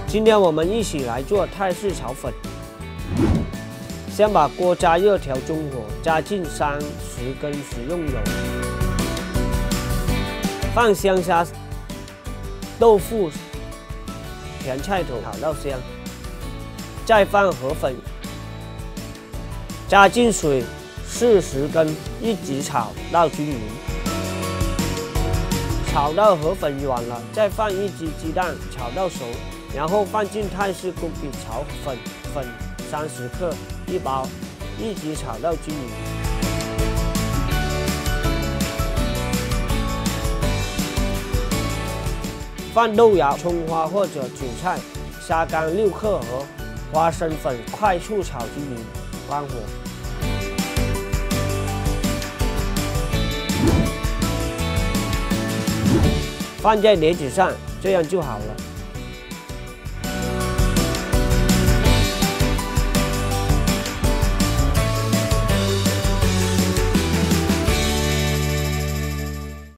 今天我们一起来做泰式炒粉。先把锅加热，调中火，加进30根食用油，放香虾、豆腐、甜菜头炒到香，再放河粉，加进水40根，一直炒到均匀。炒到河粉软了，再放1只鸡蛋，炒到熟，然后放进泰式锅底炒粉30克1包，一直炒到均匀。放豆芽、葱花或者韭菜，虾干6克和花生粉，快速炒均匀，关火。放在碟子上，这样就好了。